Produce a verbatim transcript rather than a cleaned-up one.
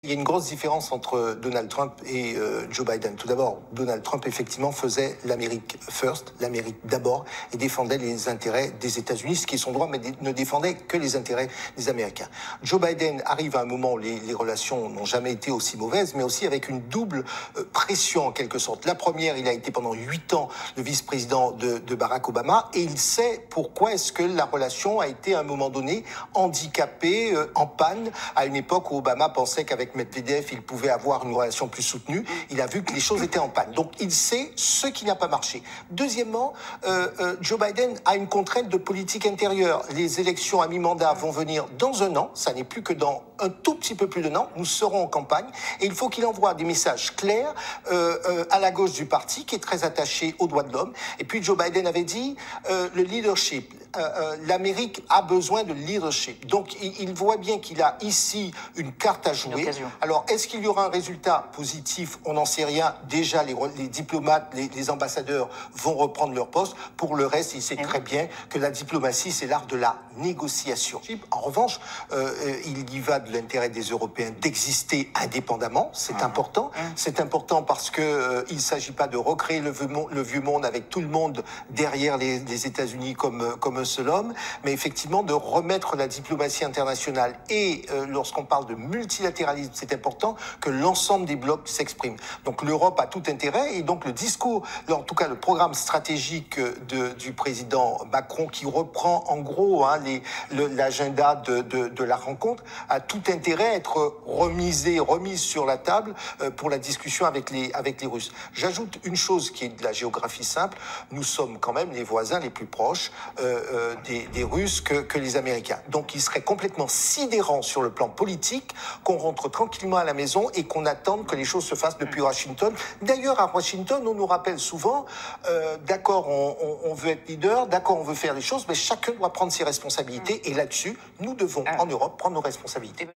Il y a une grosse différence entre Donald Trump et euh, Joe Biden. Tout d'abord, Donald Trump, effectivement, faisait l'Amérique first, l'Amérique d'abord, et défendait les intérêts des États-Unis, ce qui est son droit, mais ne défendait que les intérêts des Américains. Joe Biden arrive à un moment où les, les relations n'ont jamais été aussi mauvaises, mais aussi avec une double euh, pression, en quelque sorte. La première, il a été pendant huit ans le vice-président de, de Barack Obama, et il sait pourquoi est-ce que la relation a été, à un moment donné, handicapée, euh, en panne, à une époque où Obama pensait qu'avec Medvedev, il pouvait avoir une relation plus soutenue. Il a vu que les choses étaient en panne. Donc, il sait ce qui n'a pas marché. Deuxièmement, euh, euh, Joe Biden a une contrainte de politique intérieure. Les élections à mi-mandat vont venir dans un an. Ça n'est plus que dans un tout petit peu plus d'un an. Nous serons en campagne. Et il faut qu'il envoie des messages clairs euh, euh, à la gauche du parti, qui est très attaché aux droits de l'homme. Et puis, Joe Biden avait dit euh, le leadership. Euh, euh, L'Amérique a besoin de leadership. Donc, il, il voit bien qu'il a ici une carte à jouer. Alors, est-ce qu'il y aura un résultat positif? On n'en sait rien. Déjà, les, les diplomates, les, les ambassadeurs vont reprendre leur poste. Pour le reste, il sait et très oui. bien que la diplomatie, c'est l'art de la négociation. En revanche, euh, il y va de l'intérêt des Européens d'exister indépendamment. C'est mmh. important. Mmh. C'est important parce qu'il euh, ne s'agit pas de recréer le vieux, monde, le vieux monde avec tout le monde derrière les, les États-Unis comme, comme un seul homme, mais effectivement de remettre la diplomatie internationale. Et euh, lorsqu'on parle de multilatéralisme, c'est important que l'ensemble des blocs s'expriment. Donc l'Europe a tout intérêt, et donc le discours, en tout cas le programme stratégique de, du président Macron, qui reprend en gros hein, l'agenda de, de, de la rencontre, a tout intérêt à être remisé, remise sur la table euh, pour la discussion avec les, avec les Russes. J'ajoute une chose qui est de la géographie simple, nous sommes quand même les voisins les plus proches euh, euh, des, des Russes que, que les Américains. Donc il serait complètement sidérant sur le plan politique qu'on rentre tranquillement à la maison et qu'on attende que les choses se fassent depuis Washington. D'ailleurs, à Washington, on nous rappelle souvent, euh, d'accord, on, on, on veut être leader, d'accord, on veut faire les choses, mais chacun doit prendre ses responsabilités. Et là-dessus, nous devons, en Europe, prendre nos responsabilités.